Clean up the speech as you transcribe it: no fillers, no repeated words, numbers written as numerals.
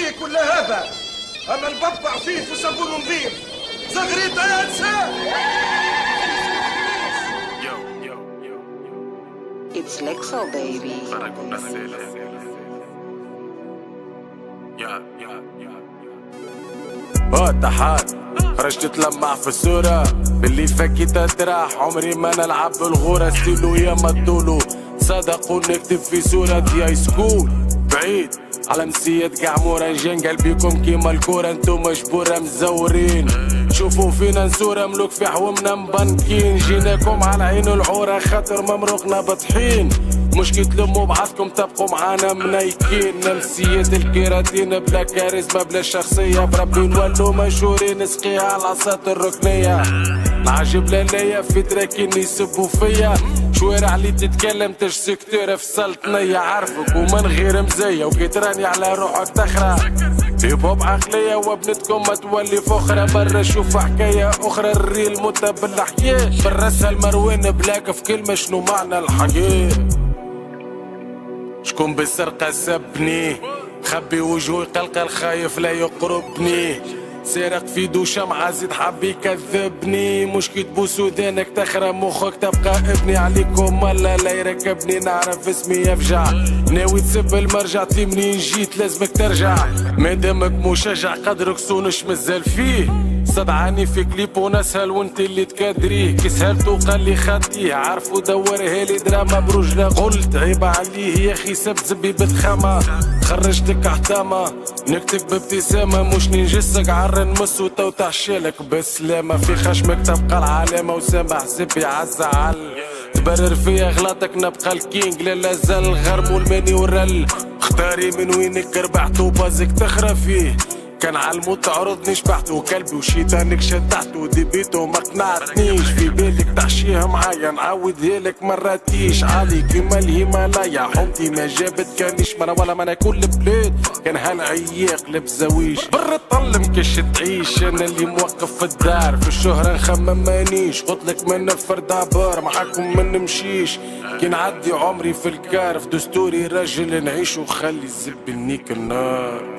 فيك ولا هذا؟ اما البط عفيف وصابون نظيف. زغريت انسى. It's Lexo baby. تحت خرجت تلمع في الصورة باللي فكيت تراح عمري ما نلعب بالغورة ستيلو يا مدولو صدقوا نكتب في صورة هاي سكول بعيد على مسيات قاع مورانجين قلبيكم كيما الكورة انتو مجبورة مزورين شوفوا فينا نسورة ملوك في حومنا مبنكين جيناكم على عين العورة خاطر ممروقنا بطحين مش كي تلموا بعضكم تبقوا معانا منيكين نمسيات الكيراتين بلا كاريزما بلا شخصية بربي نولوا مشهورين نسقيها على العصات الركنية العجب ليا في تراكين يسبوا فيا شوارع اللي تتكلم تش سكتور في سلطنية عارفك ومن غير مزية وكي تراني على روحك تخرع هيب هوب عقلية وابنتكم ما تولي فخرة برا شوف حكاية أخرى الريل متى بالحكاية بالرسها المروان بلاك في كلمة شنو معنى الحكاية شكون بالسرقة سبني خبي وجهه يقلقل خايف لا يقربني سارق في دو شمعة زيد حب يكذبني مش كي تبوس ودانك تخرى مخك تبقى ابني عليكم ولا لا يركبني نعرف اسمي يفجع ناوي تسب المرجع منين جيت لازمك ترجع مادامك مشجع قدرك صونش مازال فيه صدعاني في كليب ونسهل وانت اللي تكادريه كي سهلت وقال لي خديه عارفو دورها لي دراما برجله قلت عيب عليه يا اخي سبت زبي بتخامة خرجتك احتامة نكتب بابتسامة مش ننجسك عرن مسو تو تحشيلك بالسلامة في خشمك تبقى العلامة وسامع حسابي عالزعل تبرر فيا غلطك نبقى الكينج لا زال الغرب والماني والرل اختاري من وينك ربحت وبازك تخرى فيه كان عالموت تعرضني شبحت وكلبي وشيطانك شدحته ودبيته ما قنعتنيش في بالك تحشيها معايا نعاودها لك مراتيش عالي كيما الهيمالايا حومتي ما جابت كانيش مرة ولا ما كل بلاد كان هالعياق لبزاويش برا طلم كش تعيش انا اللي موقف في الدار في الشهرة نخمم مانيش قلتلك ما نفر دابار معاكم ما نمشيش كي نعدي عمري في الكار في دستوري راجل نعيش وخلي الزب النيك النار